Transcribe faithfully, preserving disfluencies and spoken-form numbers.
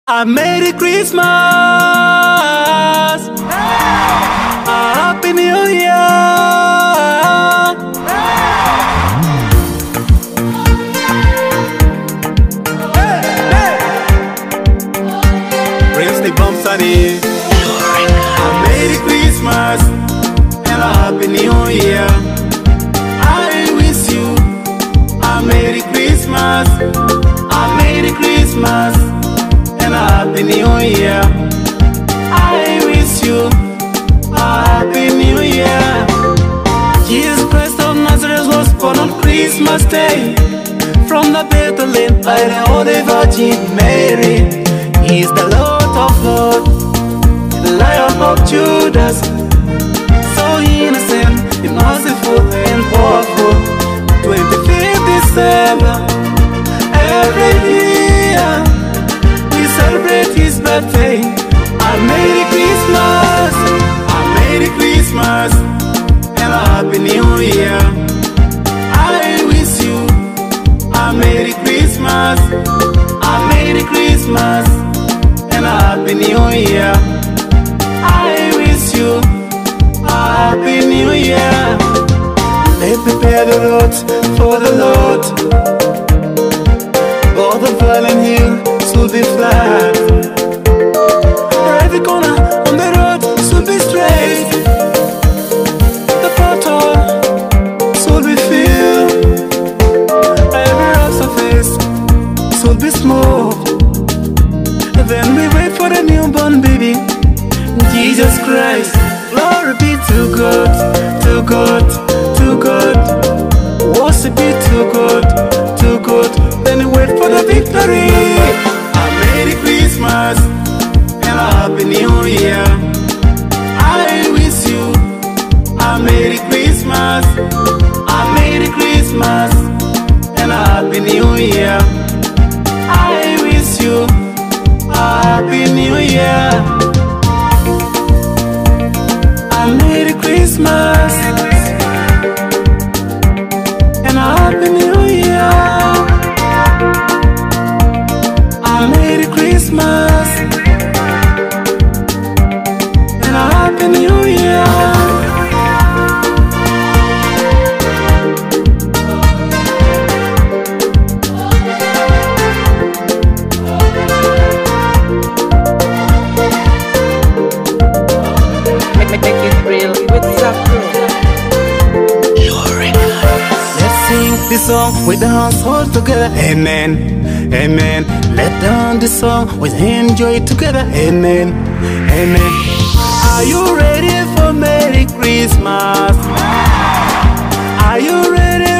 A Merry Christmas, a Happy New Year. Ryemsnik, Bomsuny. A Merry Christmas and a Happy New Year. I wish you a Merry Christmas, a Merry Christmas and a Happy New Year. I wish you a Happy New Year. Jesus Christ of Nazareth was born on Christmas Day, from the Bethlehem by the Holy Virgin Mary. He is the Lord of Lords, the Lion of Judah, so innocent, merciful and powerful. twenty-fifth December, every year we celebrate his birthday. A Merry Christmas, a Merry Christmas and a Happy New Year. I wish you a Merry Christmas, a Merry Christmas and a Happy New Year. I wish you a Happy New Year. Let's prepare the road for the Lord. All the valley hill should be flat. Every corner on the road should be straight. The portal should be filled. Every rough surface should be smooth. Then we wait for the newborn baby, Jesus Christ. Glory be to God, to God, to God. Worship be to God, to God. Then we wait for the victory. A Merry Christmas and a Happy New Year. I wish you a Merry Christmas, a Merry Christmas and a Happy New Year. I wish you a Happy New Year. A Merry Christmas and a Happy New Year. A Merry Christmas and a Happy New Year. Make it real with Zapro. Let's sing this song with the hands all together. Amen, amen. Let down this song with enjoy together. Amen, amen. Are you ready for Merry Christmas? Are you ready